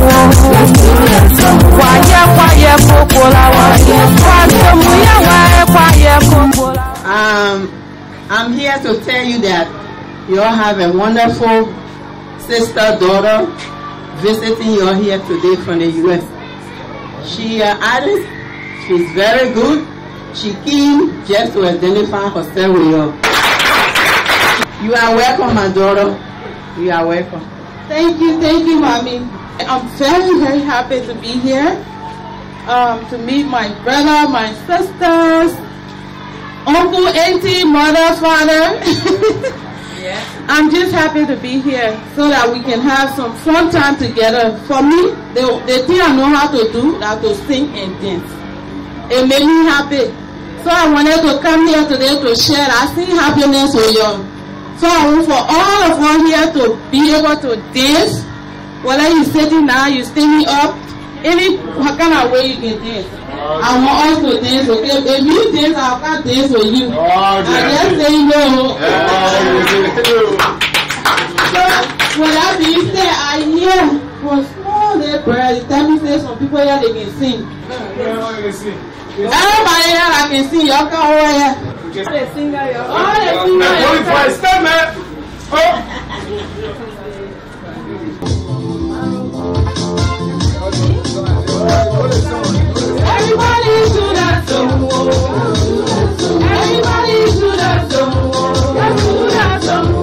I'm here to tell you that you all have a wonderful sister, daughter, visiting you all here today from the U.S. She, Alice, she's very good. She came just to identify herself with you. You are welcome, my daughter. You are welcome. Thank you, Mommy. I'm very, very happy to be here, to meet my brother, my sisters, uncle, auntie, mother, father. Yes. I'm just happy to be here so that we can have some fun time together. For me, the thing I know how to do is to sing and dance. It made me happy. So I wanted to come here today to share that same happiness with you. So I want for all of us here to be able to dance. Whether you're sitting down, you're standing up, any kind of way you can dance. I want us to dance, okay? If you dance, I can't dance with you. I just say no. So, with that being said, I hear for small little prayer, tell me say some people here they can sing. Everybody here I can sing, y'all come over here. They sing out your Everybody do that song. Everybody do that song. Let's do that song.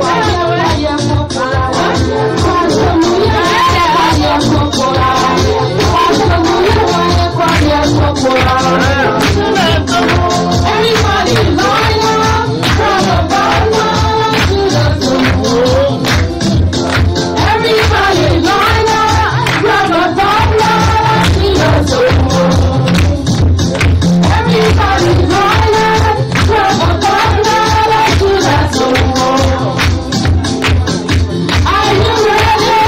Everybody line up from the bottom to the top. Everybody line up from the bottom to the top. Everybody line up from the bottom to the top. Are you ready?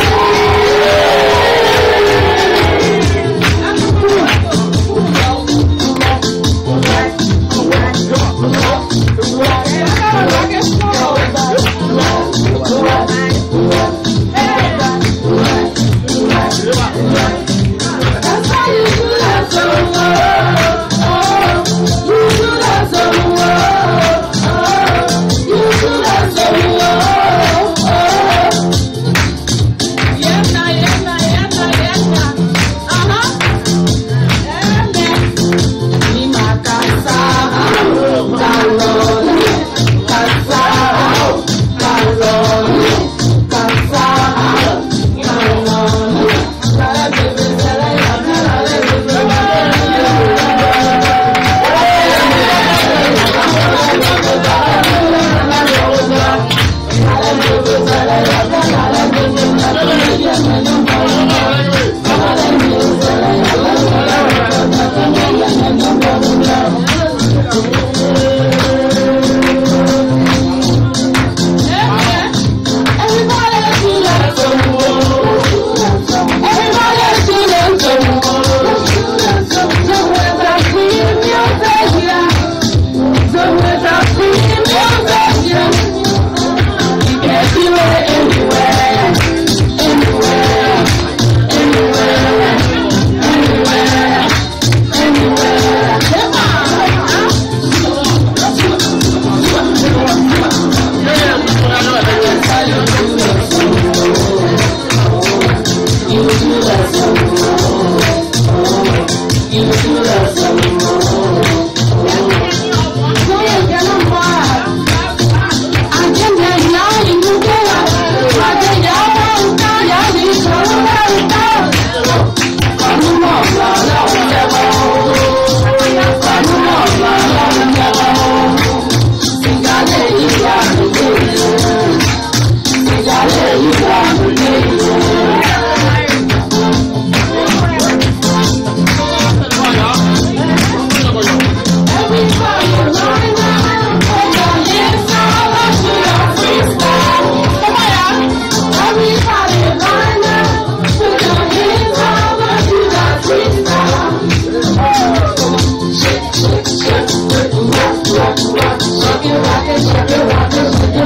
That's how you do that song. You do that song. You do that song. Yes, yes. In my casa,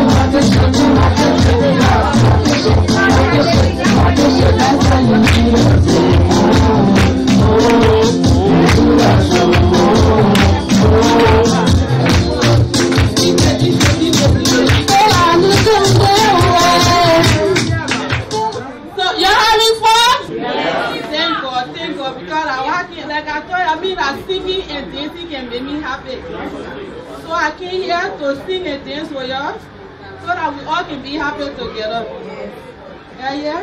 That's how you do it. to sing and dance with y'all so that we all can be happy together. Yeah.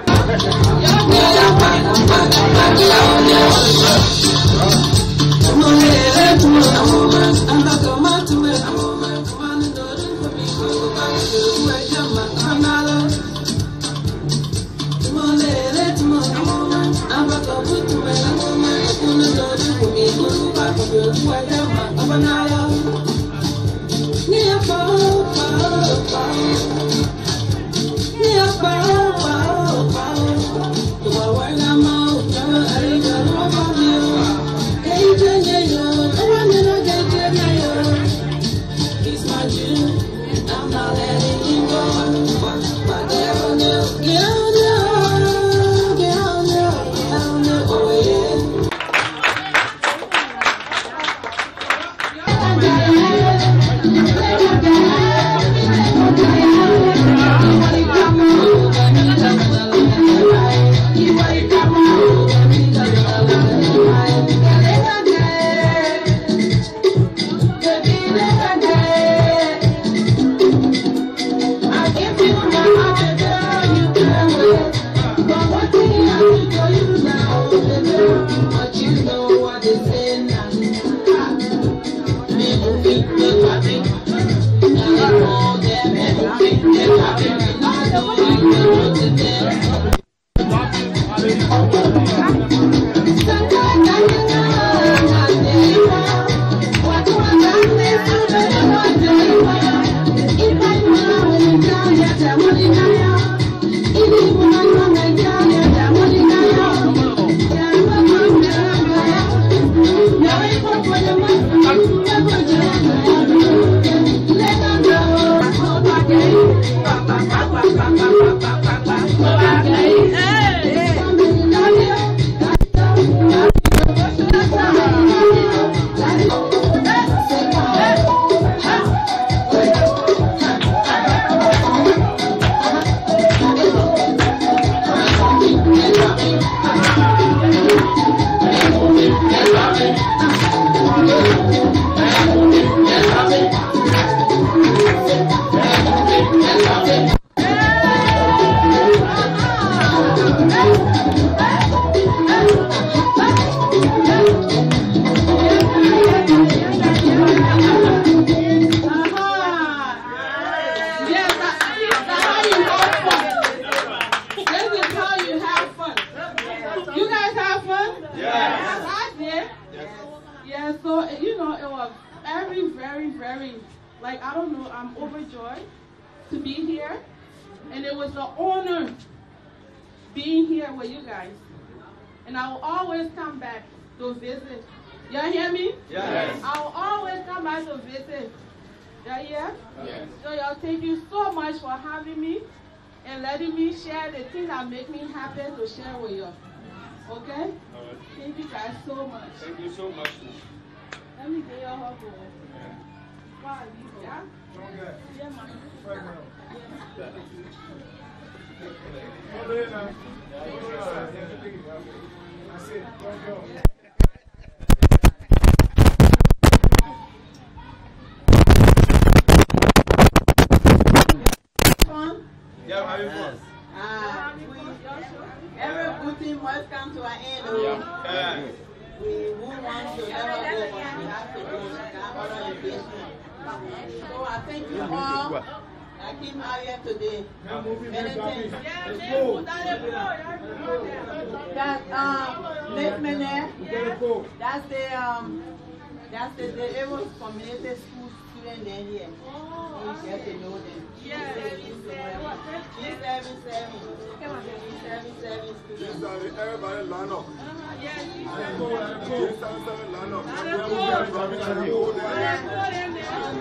Like, I don't know, I'm overjoyed to be here. And it was an honor being here with you guys. And I will always come back to visit. Y'all hear me? Yes. I will always come back to visit. Y'all hear? Yes. So y'all, thank you so much for having me and letting me share the things that make me happy to share with you. Okay? All right. Thank you guys so much. Thank you so much. Let me get your hug. Wow, yeah? Yeah, man. Fun? Yeah, having fun. Every good thing must come to an end. Yeah. We won't want to ever go, but we have to go. That's our obligation. So I thank you all. I came out here today. Many things. That Lake Mene, that's the disabled community school student there here. You get to know them. G77 students. Everybody line up. G77 line up.